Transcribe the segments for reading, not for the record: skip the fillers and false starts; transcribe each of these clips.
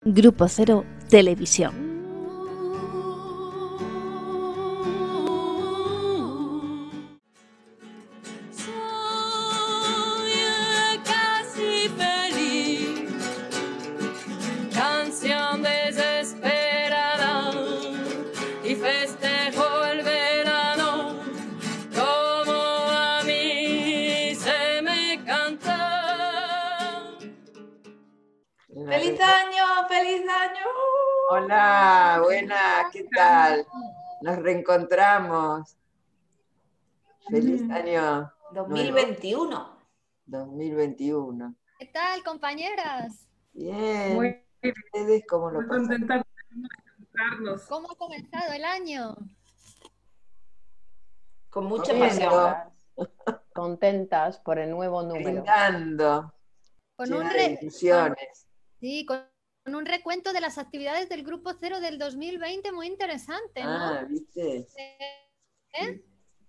Grupo Cero Televisión. ¡Feliz año! ¡Feliz año! Hola, buena, ¿qué tal? Nos reencontramos. Feliz año 2021. 2021. ¿Qué tal, compañeras? Bien. Muy ¿Ustedes cómo lo pasan? contenta de encontrarnos. ¿Cómo ha comenzado el año? Con mucha Comiendo, pasión. Contentas por el nuevo número. brindando, Con llena un, de ilusiones. con un recuento de las actividades del Grupo Cero del 2020 muy interesante, ¿no? ¿Viste? ¿Eh?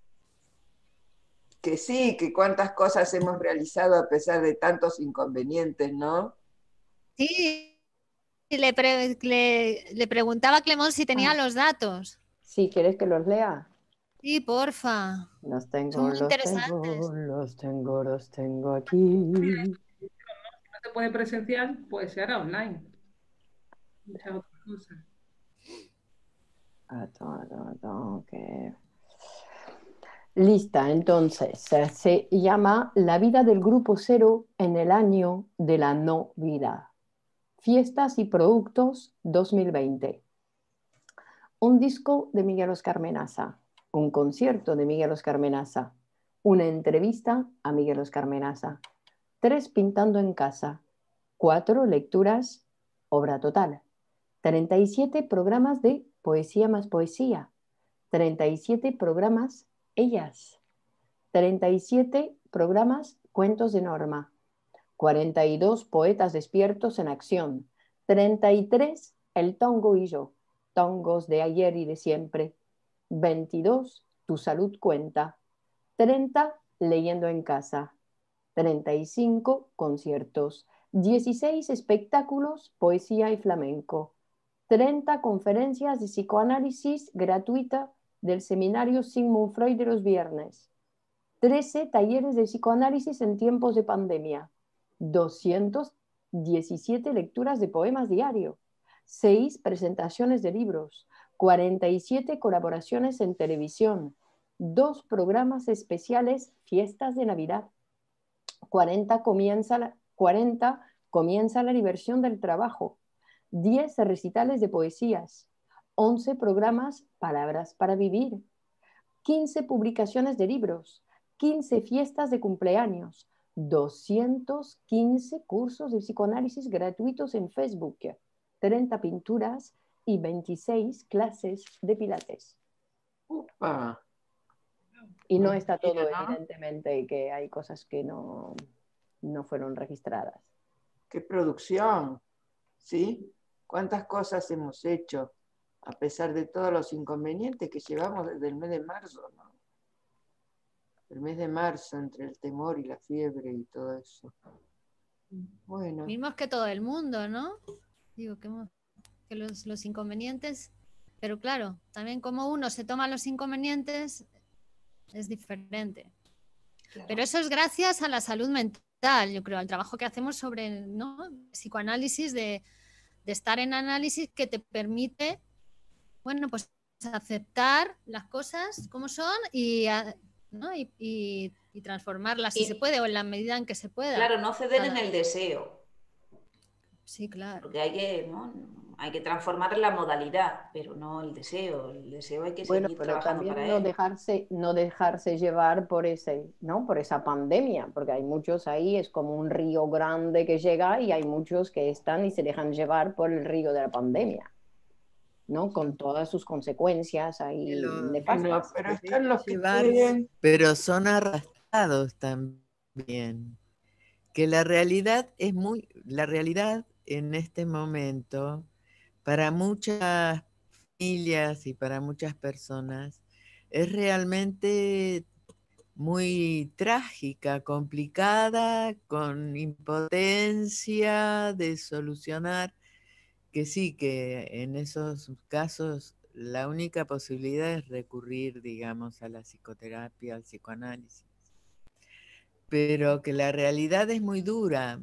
Que sí, que cuántas cosas hemos realizado a pesar de tantos inconvenientes, ¿no? Sí, le preguntaba a Clemón si tenía los datos. Sí, ¿quieres que los lea? Sí, porfa. Los tengo, Son muy los interesantes. tengo, los tengo aquí. Si no se puede presencial, pues se hará online. Esa es otra cosa. Okay. Lista, entonces, se llama La vida del Grupo Cero en el año de la no vida. Fiestas y productos 2020. Un disco de Miguel Oscar Menaza, un concierto de Miguel Oscar Menaza, una entrevista a Miguel Oscar Menaza, 3 pintando en casa, 4 lecturas, obra total, 37 programas de poesía más poesía, 37 programas ellas, 37 programas cuentos de Norma, 42 poetas despiertos en acción, 33 el tongo y yo, tongos de ayer y de siempre, 22 tu salud cuenta, 30 leyendo en casa, 35 conciertos, 16 espectáculos, poesía y flamenco, 30 conferencias de psicoanálisis gratuita del seminario Sigmund Freud de los viernes, 13 talleres de psicoanálisis en tiempos de pandemia, 217 lecturas de poemas diario, 6 presentaciones de libros, 47 colaboraciones en televisión, 2 programas especiales fiestas de Navidad, 40 comienza la diversión del trabajo, 10 recitales de poesías, 11 programas palabras para vivir, 15 publicaciones de libros, 15 fiestas de cumpleaños, 215 cursos de psicoanálisis gratuitos en Facebook, 30 pinturas y 26 clases de pilates. Upa. Y no está todo, Mira, ¿no? evidentemente, que hay cosas que no fueron registradas. ¡Qué producción! ¿Sí? ¿Cuántas cosas hemos hecho a pesar de todos los inconvenientes que llevamos desde el mes de marzo, ¿no? El mes de marzo, entre el temor y la fiebre y todo eso. Bueno. Mismos que todo el mundo, ¿no? Digo, que los inconvenientes, pero claro, también como uno se toma los inconvenientes es diferente. Claro. Pero eso es gracias a la salud mental, yo creo, al trabajo que hacemos sobre, ¿no?, psicoanálisis, de estar en análisis que te permite, bueno, pues aceptar las cosas como son ¿no? y transformarlas si se puede o en la medida en que se pueda. Claro, no ceder en el deseo. Sí, claro. Porque hay que transformar la modalidad, pero no el deseo. El deseo hay que seguir trabajando para él. No dejarse llevar por por esa pandemia, porque hay muchos ahí, es como un río grande que llega y hay muchos que están y se dejan llevar por el río de la pandemia, ¿no? Con todas sus consecuencias ahí nefastas. Pero están los que pueden. Pero son arrastrados también. Que la realidad en este momento, para muchas familias y para muchas personas, es realmente muy trágica, complicada, con impotencia de solucionar, que sí, que en esos casos la única posibilidad es recurrir, digamos, a la psicoterapia, al psicoanálisis. Pero que la realidad es muy dura.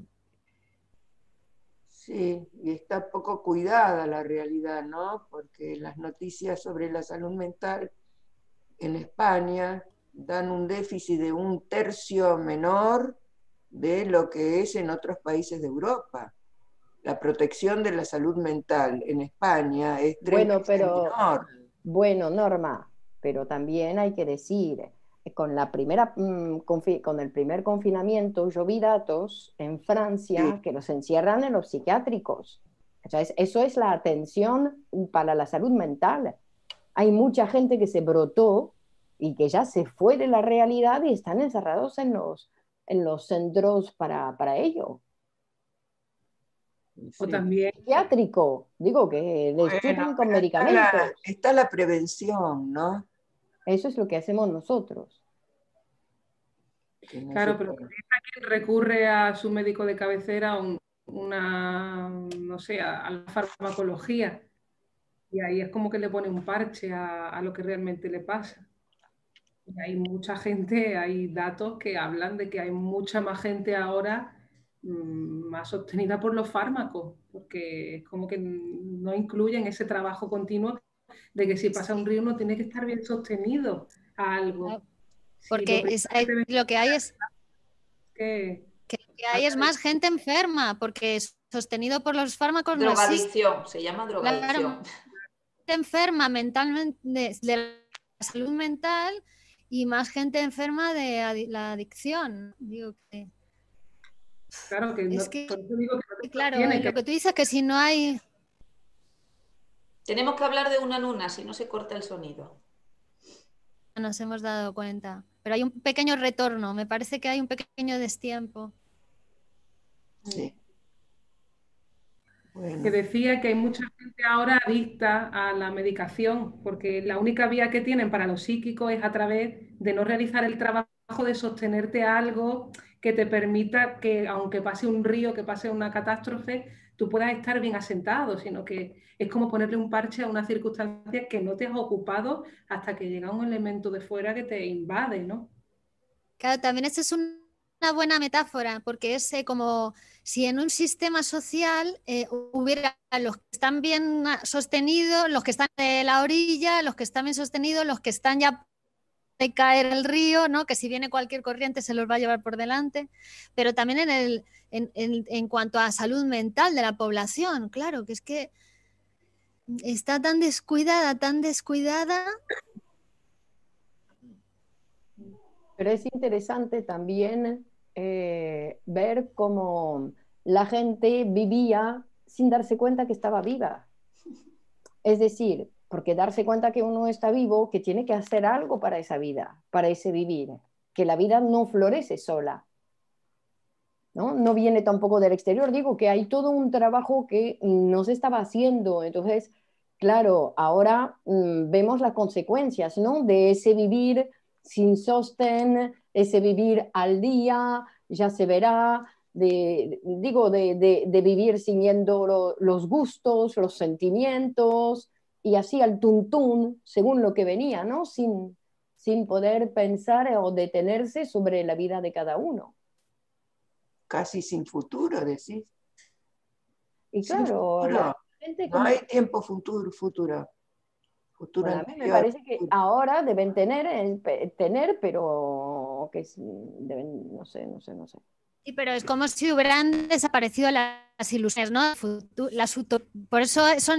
Sí, y está poco cuidada la realidad, ¿no? Porque las noticias sobre la salud mental en España dan un déficit de 1/3 menor de lo que es en otros países de Europa. La protección de la salud mental en España es 3 veces menor. Bueno, Norma, pero también hay que decir, con el primer confinamiento yo vi datos en Francia que los encierran en los psiquiátricos. O sea, eso es la atención para la salud mental. Hay mucha gente que se brotó y que ya se fue de la realidad y están encerrados en los centros para ello. O también Psiquiátrico, digo que les chupan con medicamentos. Está la prevención, ¿no? Eso es lo que hacemos nosotros. Claro, pero también hay quien recurre a su médico de cabecera, no sé, a la farmacología. Y ahí es como que le pone un parche a lo que realmente le pasa. Y hay mucha gente, hay datos que hablan de que hay mucha más gente ahora más sostenida por los fármacos, porque es como que no incluyen ese trabajo continuo de que si pasa un río uno tiene que estar bien sostenido a algo. Porque lo que hay es que hay es más gente enferma, porque sostenido por los fármacos no existe. Drogadicción, se llama drogadicción. Claro, gente enferma mentalmente de la salud mental y más gente enferma de la adicción. Digo que claro que es no, que, por eso digo que no claro, tiene lo que tú dices que si no hay... Tenemos que hablar de una en una, si no se corta el sonido. Nos hemos dado cuenta, pero hay un pequeño retorno, me parece que hay un pequeño destiempo. Sí. Bueno. Que decía que hay mucha gente ahora adicta a la medicación, porque la única vía que tienen para los psíquicos es a través de no realizar el trabajo de sostenerte a algo que te permita que, aunque pase un río, que pase una catástrofe, tú puedas estar bien asentado, sino que es como ponerle un parche a una circunstancia que no te has ocupado hasta que llega un elemento de fuera que te invade, ¿no? Claro, también esa es una buena metáfora, porque es como si en un sistema social hubiera los que están bien sostenidos, los que están de la orilla, los que están bien sostenidos, los que están ya de caer el río, ¿no? Que si viene cualquier corriente se los va a llevar por delante, pero también en cuanto a salud mental de la población, claro, que es que está tan descuidada. Pero es interesante también ver cómo la gente vivía sin darse cuenta que estaba viva. Es decir, porque darse cuenta que uno está vivo, que tiene que hacer algo para esa vida, para ese vivir, que la vida no florece sola, ¿no? No viene tampoco del exterior, digo que hay todo un trabajo que no se estaba haciendo, entonces, claro, ahora vemos las consecuencias, ¿no? De ese vivir sin sostén, ese vivir al día, ya se verá, de vivir siguiendo los gustos, los sentimientos, y así al tuntún, según lo que venía, ¿no? Sin poder pensar o detenerse sobre la vida de cada uno. Casi sin futuro, decís. Y claro, la gente no hay tiempo futuro. Bueno, a mí me parece que ahora deben tener, pero que deben, no sé. Sí, pero es como si hubieran desaparecido las ilusiones, ¿no? Por eso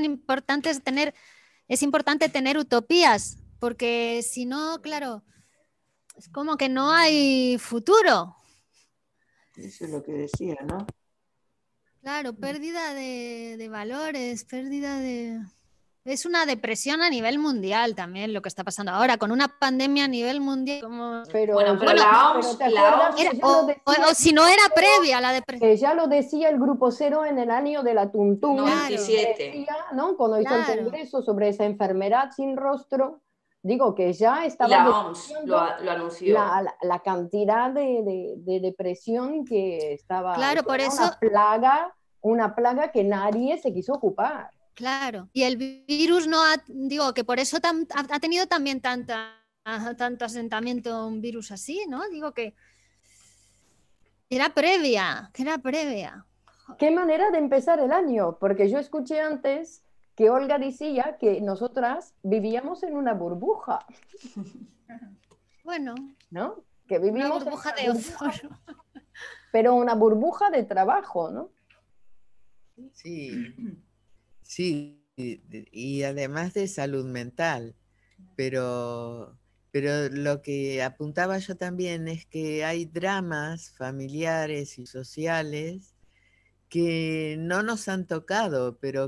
es importante tener utopías, porque si no, claro, es como que no hay futuro. Eso es lo que decía, ¿no? Claro, pérdida de valores, Es una depresión a nivel mundial también lo que está pasando ahora, con una pandemia a nivel mundial. Pero la OMS, o si no era previa a la depresión. Que ya lo decía el Grupo Cero en el año de la Tuntún, 97. Decía, ¿no? Cuando hizo el congreso sobre esa enfermedad sin rostro, digo que ya estaba la OMS lo anunció. La cantidad de depresión que estaba, claro, por eso una plaga una plaga que nadie se quiso ocupar. Claro, y el virus no ha, digo que por eso ha tenido también tanto asentamiento un virus así, ¿no? Digo que era previa. ¿Qué manera de empezar el año? Porque yo escuché antes que Olga decía que nosotras vivíamos en una burbuja. Bueno, ¿no? Que vivimos una burbuja en una de burbuja, ozono. pero una burbuja de trabajo, ¿no? Sí, sí, y además de salud mental, pero lo que apuntaba yo también es que hay dramas familiares y sociales que no nos han tocado, pero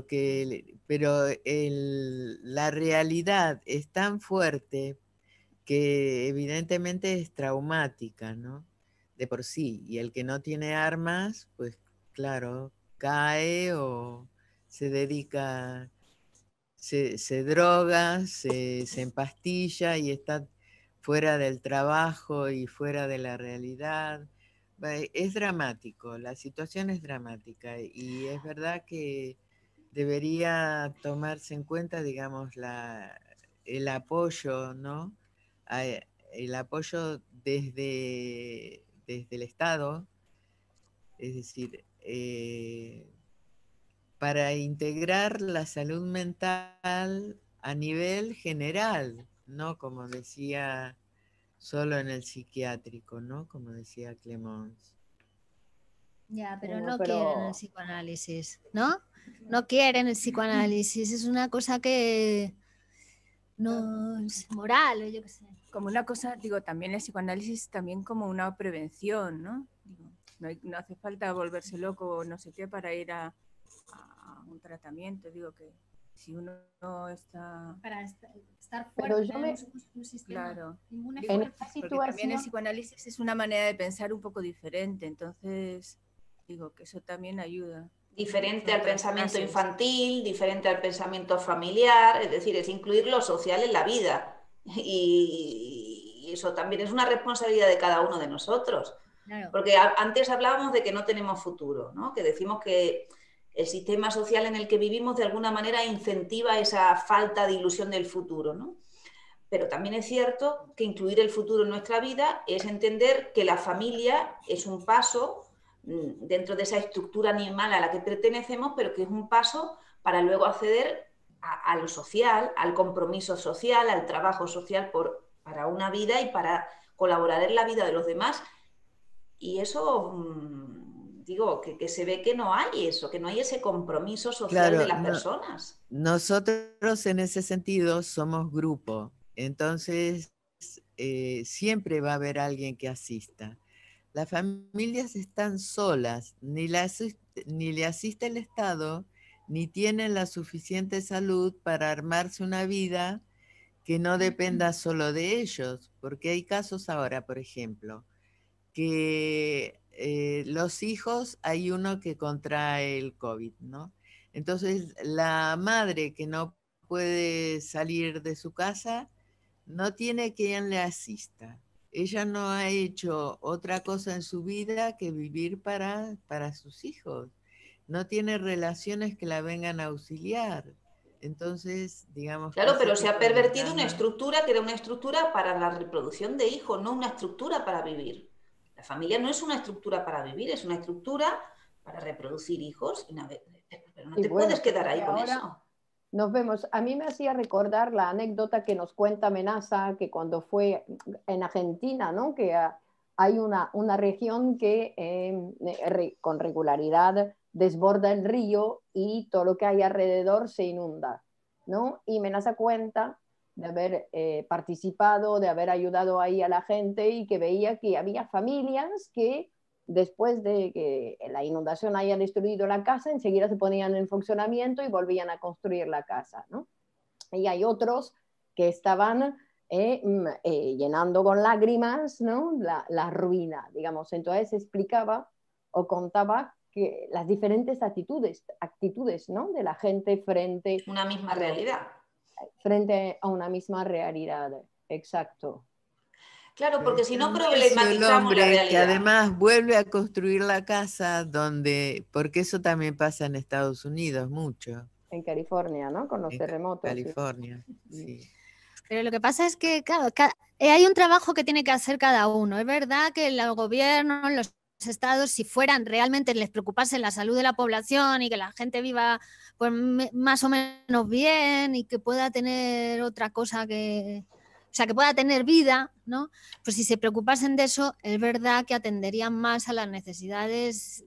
la realidad es tan fuerte que evidentemente es traumática, ¿no? De por sí. Y el que no tiene armas, pues claro, cae o se dedica, se droga, se empastilla y está fuera del trabajo y fuera de la realidad. Es dramático, la situación es dramática y es verdad que debería tomarse en cuenta, digamos, el apoyo, ¿no? El apoyo desde el Estado, es decir, para integrar la salud mental a nivel general, no como decía solo en el psiquiátrico, ¿no? Como decía Clemons. Ya, pero Bueno, no pero quieren el psicoanálisis, ¿no? No quieren el psicoanálisis, es una cosa que no es moral, o yo qué sé. Como una cosa, digo, también el psicoanálisis también como una prevención, ¿no? Digo, no hace falta volverse loco o no sé qué para ir a un tratamiento. Digo que si uno no está... Para estar pero fuerte, yo me... un sistema Claro. inmune Digo, en fuerte. esta porque también el situación, psicoanálisis es una manera de pensar un poco diferente, entonces digo que eso también ayuda. Diferente Son al pensamiento clases. infantil, diferente al pensamiento familiar, es decir, es incluir lo social en la vida. Y eso también es una responsabilidad de cada uno de nosotros. Claro. Porque antes hablábamos de que no tenemos futuro, ¿no? Que decimos que el sistema social en el que vivimos de alguna manera incentiva esa falta de ilusión del futuro, ¿no? Pero también es cierto que incluir el futuro en nuestra vida es entender que la familia es un paso dentro de esa estructura animal a la que pertenecemos, pero que es un paso para luego acceder a lo social, al compromiso social, al trabajo social para una vida y para colaborar en la vida de los demás. Y eso, digo, que se ve que no hay eso, que no hay ese compromiso social de las personas. Nosotros en ese sentido somos grupo, entonces siempre va a haber alguien que asista. Las familias están solas, ni le asiste el Estado, ni tienen la suficiente salud para armarse una vida que no dependa solo de ellos, porque hay casos ahora, por ejemplo, que los hijos, hay uno que contrae el COVID, ¿no? Entonces, la madre que no puede salir de su casa, no tiene quien le asista. Ella no ha hecho otra cosa en su vida que vivir para sus hijos. No tiene relaciones que la vengan a auxiliar. Entonces, digamos... Claro, pero se ha pervertido una estructura que era una estructura para la reproducción de hijos, no una estructura para vivir. La familia no es una estructura para vivir, es una estructura para reproducir hijos. Pero no te puedes quedar ahí con eso. Nos vemos. A mí me hacía recordar la anécdota que nos cuenta Menaza, que cuando fue en Argentina, ¿no? Que hay una región que con regularidad desborda el río y todo lo que hay alrededor se inunda, ¿no? Y Menaza cuenta de haber participado, de haber ayudado ahí a la gente y que veía que había familias que después de que la inundación haya destruido la casa, enseguida se ponían en funcionamiento y volvían a construir la casa, ¿no? Y hay otros que estaban llenando con lágrimas, ¿no? la ruina, digamos. Entonces explicaba o contaba que las diferentes actitudes, ¿no? De la gente frente una misma realidad. Frente a una misma realidad, exacto. Claro, porque si no El problematizamos la hombre que realidad. además vuelve a construir la casa porque eso también pasa en Estados Unidos mucho, En California, ¿no? Con los en terremotos. Sí. California, sí. Pero lo que pasa es que, claro, hay un trabajo que tiene que hacer cada uno. Es verdad que el gobierno, los estados, si fueran realmente les preocupase la salud de la población y que la gente viva pues, más o menos bien y que pueda tener otra cosa que pueda tener vida, ¿no? Pues si se preocupasen de eso, es verdad que atenderían más a las necesidades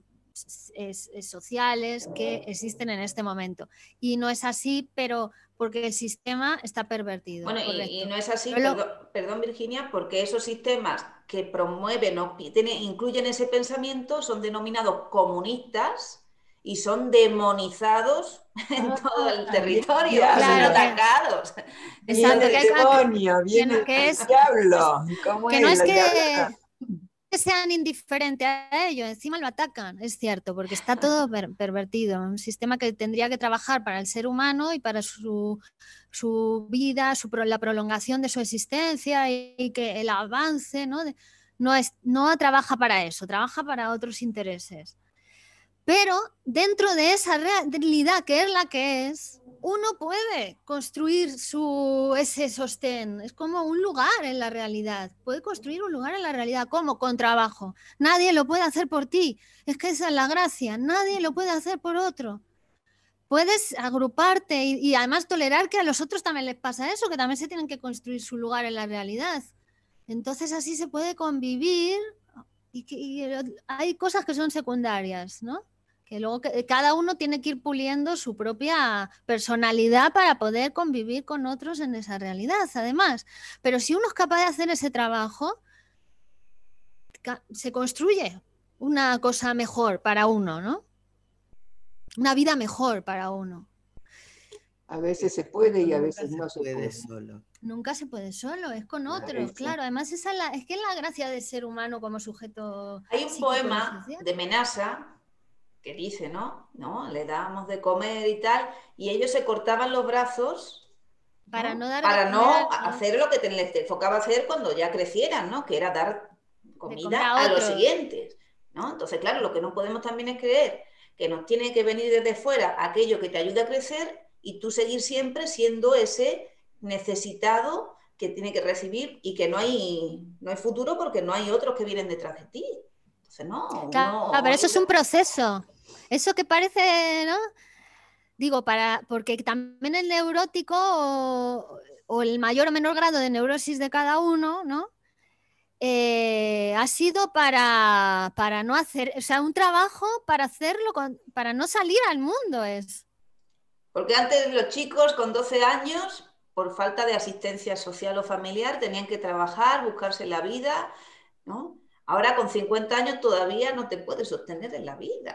sociales que existen en este momento. Y no es así, pero porque el sistema está pervertido. Bueno, correcto. y no es así, Pero perdón Virginia, porque esos sistemas que promueven o incluyen ese pensamiento son denominados comunistas y son demonizados en todo el territorio, Claro, son que- atacados. Viene Exacto, el que hay que- demonio, viene que el es- diablo. ¿Cómo que no es la que diablada? sean indiferentes a ello, encima lo atacan, es cierto, porque está todo pervertido, un sistema que tendría que trabajar para el ser humano y para su vida, la prolongación de su existencia y que el avance, ¿no? No trabaja para eso, trabaja para otros intereses. Pero dentro de esa realidad que es la que es, uno puede construir ese sostén. Es como un lugar en la realidad. Puede construir un lugar en la realidad. ¿Cómo? Con trabajo. Nadie lo puede hacer por ti. Es que esa es la gracia. Nadie lo puede hacer por otro. Puedes agruparte y además tolerar que a los otros también les pasa eso, que también se tienen que construir su lugar en la realidad. Entonces así se puede convivir y hay cosas que son secundarias, ¿no? Que luego cada uno tiene que ir puliendo su propia personalidad para poder convivir con otros en esa realidad, además. Pero si uno es capaz de hacer ese trabajo, se construye una cosa mejor para uno, ¿no? Una vida mejor para uno. A veces se puede y a Nunca veces no se puede. solo. Nunca se puede solo, es con otros, Eso. claro. Además, es que es la gracia del ser humano como sujeto. Hay un psíquico y poema social. de Menasa que dice, ¿no? Le dábamos de comer y tal, y ellos se cortaban los brazos, ¿no? Para no dar de para comer no a- hacer lo que les tocaba hacer cuando ya crecieran, ¿no? Que era dar comer comida a a los otros. siguientes, ¿no? Entonces, claro, lo que no podemos también es creer que nos tiene que venir desde fuera aquello que te ayude a crecer y tú seguir siempre siendo ese necesitado que tiene que recibir y que no hay futuro porque no hay otros que vienen detrás de ti. Entonces, no, Claro, pero eso es un proceso. Eso que parece, ¿no? Digo, porque también el neurótico o el mayor o menor grado de neurosis de cada uno, ¿no? Ha sido para no hacer, o sea, un trabajo para hacerlo, para no salir al mundo es. Porque antes los chicos con 12 años, por falta de asistencia social o familiar, tenían que trabajar, buscarse la vida, ¿no? Ahora con 50 años todavía no te puedes sostener en la vida.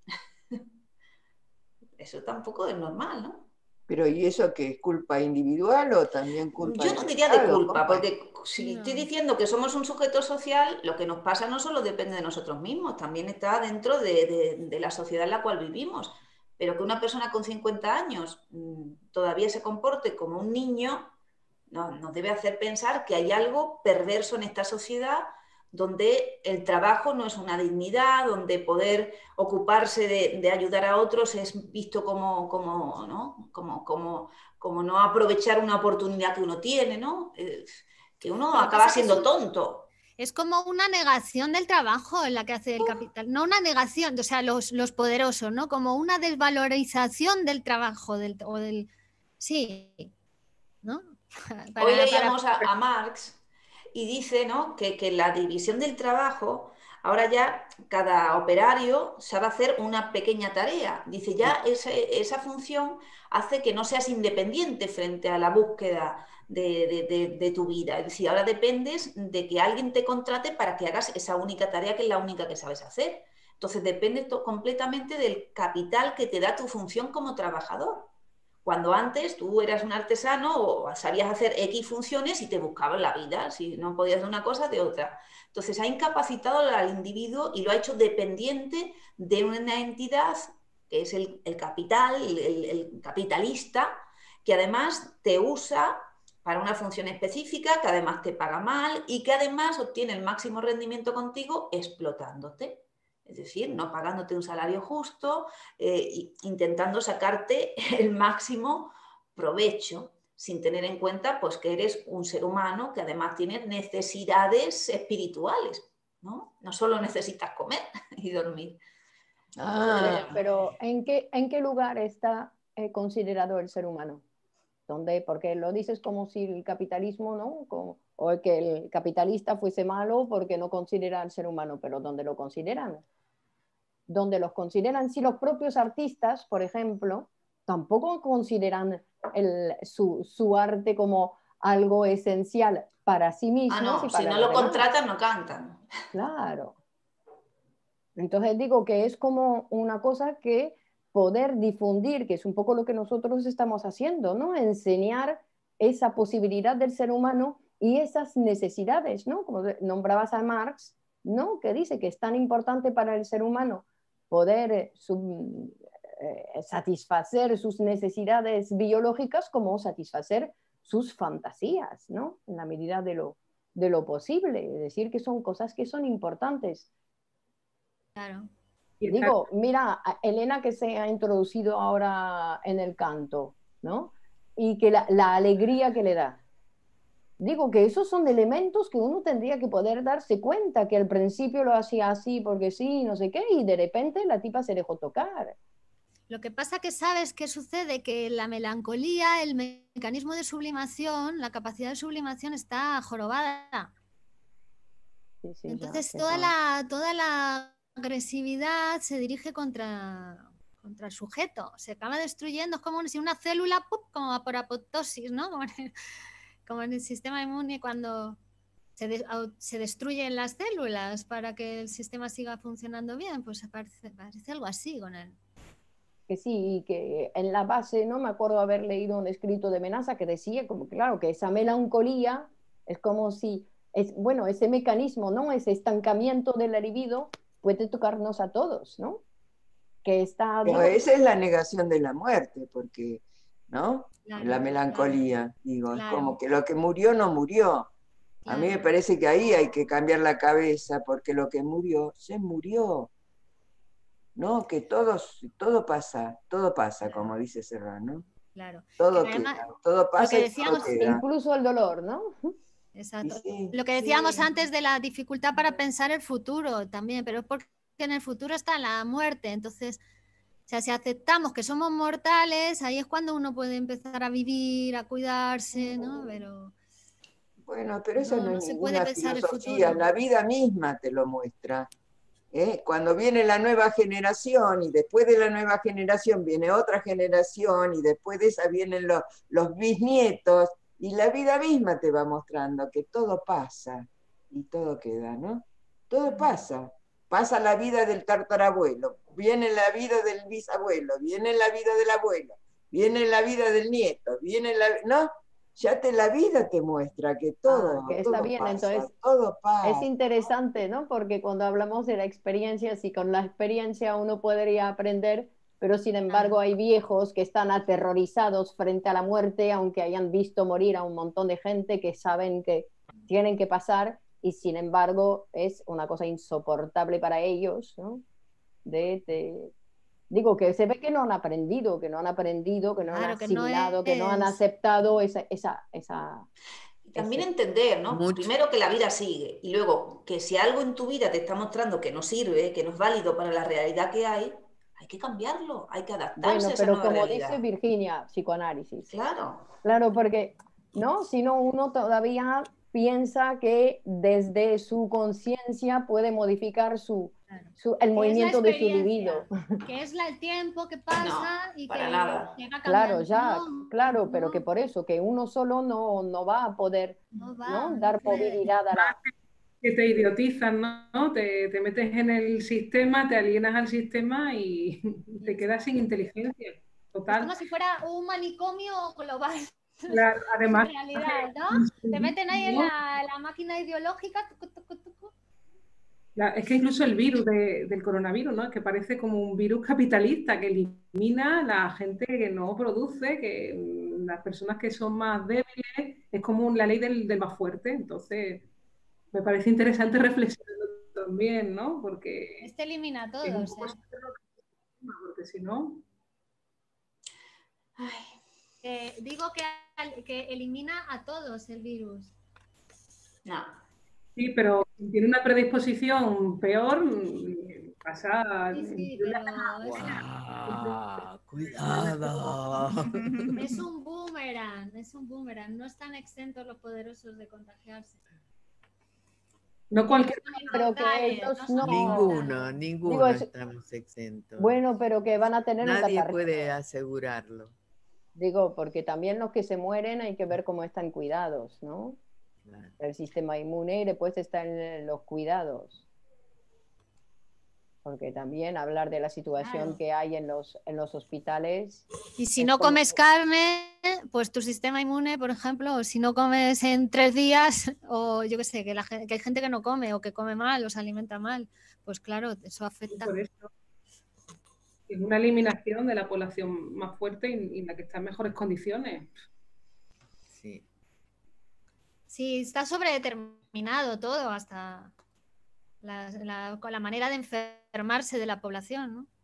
Eso tampoco es normal, ¿no? Pero ¿y eso qué es culpa individual o también culpa Yo no del diría de Estado? culpa, ¿Cómo es? porque si No. estoy diciendo que somos un sujeto social, lo que nos pasa no solo depende de nosotros mismos, también está dentro de la sociedad en la cual vivimos. Pero que una persona con 50 años todavía se comporte como un niño, nos debe hacer pensar que hay algo perverso en esta sociedad donde el trabajo no es una dignidad, donde poder ocuparse de ayudar a otros es visto como no aprovechar una oportunidad que uno tiene, ¿no? Que uno Lo que acaba pasa que siendo tonto. Es como una negación del trabajo en la que hace el capital, no una negación, o sea, los poderosos, ¿no? Como una desvalorización del trabajo, sí, ¿no? Hoy leíamos a Marx y dice, ¿no? que la división del trabajo, ahora ya cada operario sabe hacer una pequeña tarea. Dice, ya esa función hace que no seas independiente frente a la búsqueda de tu vida. Es decir, ahora dependes de que alguien te contrate para que hagas esa única tarea que es la única que sabes hacer. Entonces depende completamente del capital que te da tu función como trabajador. Cuando antes tú eras un artesano o sabías hacer X funciones y te buscabas la vida, si no podías de una cosa, de otra. Entonces ha incapacitado al individuo y lo ha hecho dependiente de una entidad que es el capital, el capitalista, que además te usa para una función específica, que además te paga mal y que además obtiene el máximo rendimiento contigo explotándote. Es decir, no pagándote un salario justo, intentando sacarte el máximo provecho, sin tener en cuenta pues, que eres un ser humano que además tiene necesidades espirituales, ¿no? No solo necesitas comer y dormir. Pero ¿en qué lugar está considerado el ser humano? ¿Dónde? Porque lo dices como si el capitalismo, ¿no? O que el capitalista fuese malo porque no considera al ser humano, pero ¿dónde lo consideran? ¿Dónde los consideran? Si los propios artistas, por ejemplo, tampoco consideran su arte como algo esencial para sí mismos. No, y para si no lo contratan, no cantan. Claro. Entonces digo que es como una cosa que poder difundir, que es un poco lo que nosotros estamos haciendo, ¿no? Enseñar esa posibilidad del ser humano y esas necesidades, ¿no? Como nombrabas a Marx, ¿no? Que dice que es tan importante para el ser humano poder satisfacer sus necesidades biológicas como satisfacer sus fantasías, ¿no? En la medida de lo posible. Es decir, que son cosas que son importantes. Claro. Digo, mira, Elena que se ha introducido ahora en el canto, ¿no? Y que la alegría que le da. Digo que esos son elementos que uno tendría que poder darse cuenta, que al principio lo hacía así porque sí, no sé qué, y de repente la tipa se dejó tocar. Lo que pasa que sabes qué sucede, que la melancolía, el mecanismo de sublimación, la capacidad de sublimación está jorobada. Sí, entonces toda la agresividad se dirige contra el sujeto, se acaba destruyendo, es como si una célula, ¡pup!, como por apoptosis, ¿no? Como en el sistema inmune cuando se destruyen las células para que el sistema siga funcionando bien, pues parece algo así con él. Que sí, y que en la base, no me acuerdo haber leído un escrito de Menaza que decía, como claro, que esa melancolía es como si, bueno, ese mecanismo, ¿no? Ese estancamiento del libido puede tocarnos a todos, ¿no? Que está... Pero esa es la negación de la muerte, porque, ¿no? Claro, la melancolía, digo, claro. Es como que lo que murió no murió. Claro. A mí me parece que ahí hay que cambiar la cabeza, porque lo que murió, se murió. ¿No? Que todo pasa, claro, como dice Serrano. Claro. Todo además, queda, todo pasa y todo queda. Incluso el dolor, ¿no? Exacto. Sí, lo que decíamos antes de la dificultad para pensar el futuro también, pero es porque en el futuro está la muerte, entonces, o sea, si aceptamos que somos mortales, ahí es cuando uno puede empezar a vivir, a cuidarse, ¿no? Pero bueno, pero eso no es se puede ninguna pensar el filosofía, futuro. la vida misma te lo muestra. Cuando viene la nueva generación y después de la nueva generación viene otra generación y después de esa vienen los bisnietos y la vida misma te va mostrando que todo pasa y todo queda, ¿no? Todo pasa. Pasa la vida del tatarabuelo, viene la vida del bisabuelo, viene la vida del abuelo, viene la vida del nieto, ¿no? Ya la vida te muestra que todo, que está todo bien, pasa, entonces todo pasa. es interesante, ¿no? Porque cuando hablamos de la experiencia, sí, con la experiencia uno podría aprender, pero sin embargo hay viejos que están aterrorizados frente a la muerte, aunque hayan visto morir a un montón de gente que saben que tienen que pasar, y sin embargo es una cosa insoportable para ellos, ¿no? Digo que se ve que no han aprendido, que no han asimilado, que no han aceptado esa también entender, ¿no? Mucho. Primero que la vida sigue y luego que si algo en tu vida te está mostrando que no sirve, que no es válido para la realidad que hay que cambiarlo, hay que adaptarse a esa nueva realidad. Bueno, pero como dice Virginia, psicoanálisis. Claro. Claro, porque, ¿no? Si no, uno todavía piensa que desde su conciencia puede modificar el movimiento de su libido. Que es el tiempo que pasa y para que nada. llega Claro, cambiando. claro, pero que por eso, que uno solo no va a poder dar movilidad a la... Que te idiotizan, ¿no? Te metes en el sistema, te alienas al sistema y te quedas sin inteligencia. Total. Es como si fuera un manicomio global. Claro, además, en realidad, ¿no? Te meten ahí en la máquina ideológica. Es que incluso el virus del coronavirus, ¿no? Es que parece como un virus capitalista que elimina a la gente que no produce, que las personas que son más débiles es como la ley del más fuerte. Entonces, me parece interesante reflexionarlo también, ¿no? Porque Este elimina a todos. es un poco porque si no... Digo que elimina a todos el virus. No. Sí, pero si tiene una predisposición peor, pasa... Sí, pero Cuidado. es un boomerang, no están exentos los poderosos de contagiarse. No cualquier... Pero que ellos no. Ninguno Digo, estamos exentos. Bueno, pero que van a tener un Nadie catarro. puede asegurarlo. Digo, porque también los que se mueren hay que ver cómo están cuidados, ¿no? Claro. El sistema inmune y después están los cuidados. Porque también hablar de la situación que hay en los hospitales. Y si no comes carne, pues tu sistema inmune, por ejemplo, o si no comes en 3 días, o yo qué sé, que hay gente que no come o que come mal o se alimenta mal, pues claro, eso afecta. Por eso es una eliminación de la población más fuerte y la que está en mejores condiciones. Sí. Sí, está sobredeterminado todo, hasta la manera de enfermarse de la población, ¿no?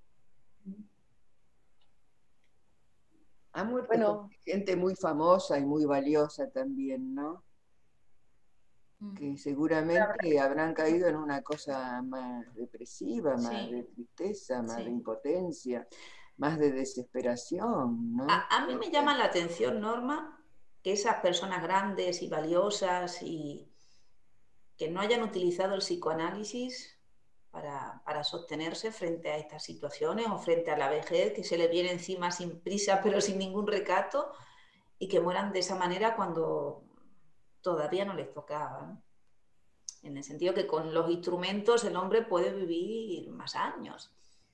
Ha muerto gente muy famosa y muy valiosa también, ¿no? Que seguramente habrán caído en una cosa más depresiva, más de tristeza, más de impotencia, más de desesperación, ¿no? A mí me llama la atención, Norma, que esas personas grandes y valiosas y que no hayan utilizado el psicoanálisis para sostenerse frente a estas situaciones o frente a la vejez que se les viene encima sin prisa pero sin ningún recato, y que mueran de esa manera cuando todavía no les tocaba, ¿no? En el sentido que con los instrumentos el hombre puede vivir más años.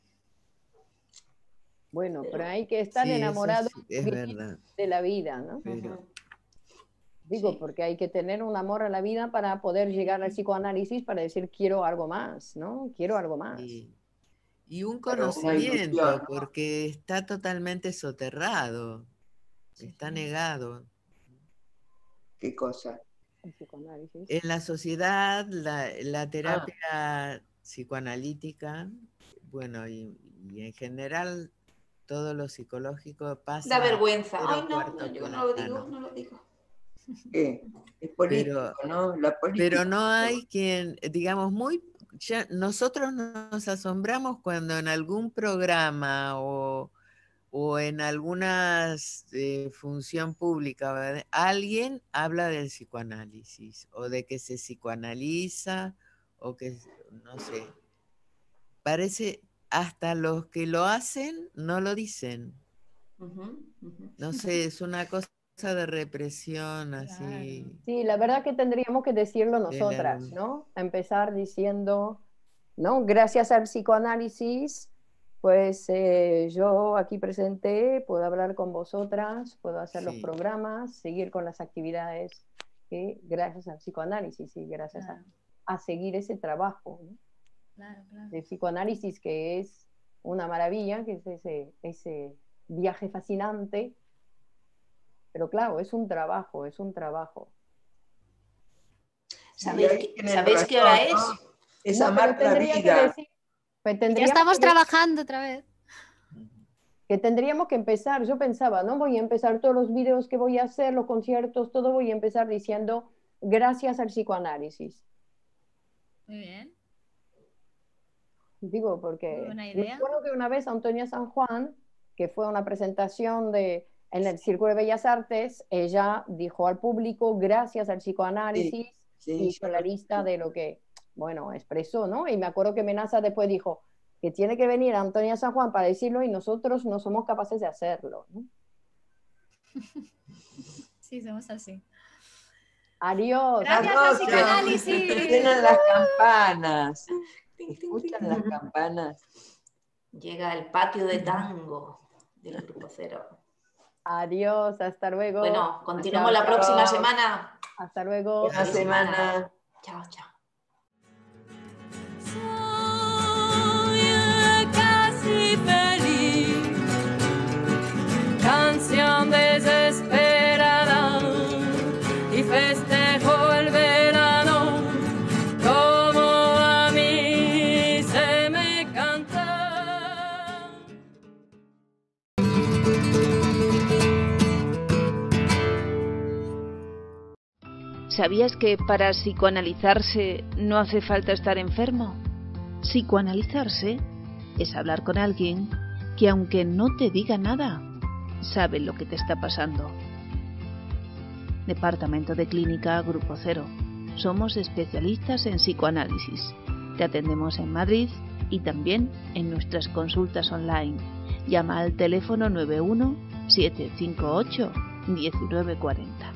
Bueno, pero hay que estar enamorado de la vida, ¿no? Digo, porque hay que tener un amor a la vida para poder llegar al psicoanálisis para decir quiero algo más, ¿no? Quiero algo más. Y un conocimiento, porque está totalmente soterrado, está negado. ¿Qué cosa? El psicoanálisis. En la sociedad, la terapia psicoanalítica, bueno, y en general todo lo psicológico pasa... Da vergüenza. Ay, no, yo no lo digo. Es político, ¿no? La política. Pero no hay quien, digamos, nosotros nos asombramos cuando en algún programa o en alguna función pública, ¿verdad?, alguien habla del psicoanálisis o de que se psicoanaliza o que, no sé, parece hasta los que lo hacen no lo dicen. No sé, es una cosa de represión así. Sí, la verdad que tendríamos que decirlo nosotras, ¿no? Empezar diciendo, ¿no? Gracias al psicoanálisis, pues yo aquí presente, puedo hablar con vosotras, puedo hacer los programas, seguir con las actividades, gracias al psicoanálisis y gracias a seguir ese trabajo, ¿no? De psicoanálisis, que es una maravilla, que es ese viaje fascinante. Pero claro, es un trabajo, es un trabajo. ¿Sabéis qué hora es? Es amar la vida. Ya estamos trabajando otra vez. Que tendríamos que empezar, yo pensaba, no voy a empezar todos los vídeos que voy a hacer, los conciertos, todo voy a empezar diciendo gracias al psicoanálisis. Muy bien. Digo, porque buena idea. recuerdo que una vez Antonia San Juan, que fue una presentación en el Círculo de Bellas Artes, ella dijo al público, gracias al psicoanálisis, hizo la lista de lo que, bueno, expresó, ¿no? Y me acuerdo que Menaza después dijo que tiene que venir Antonia San Juan para decirlo y nosotros no somos capaces de hacerlo, ¿no? Sí, somos así. Adiós. Gracias al psicoanálisis. Suenan las campanas. Escuchan las campanas. Llega el patio de tango del Grupo Cero. Adiós, hasta luego. Bueno, continuamos la próxima semana. Hasta luego. Buena semana. Chao, chao. Soy casi feliz, canción desesperada. ¿Sabías que para psicoanalizarse no hace falta estar enfermo? Psicoanalizarse es hablar con alguien que, aunque no te diga nada, sabe lo que te está pasando. Departamento de Clínica Grupo Cero. Somos especialistas en psicoanálisis. Te atendemos en Madrid y también en nuestras consultas online. Llama al teléfono 91 758 1940.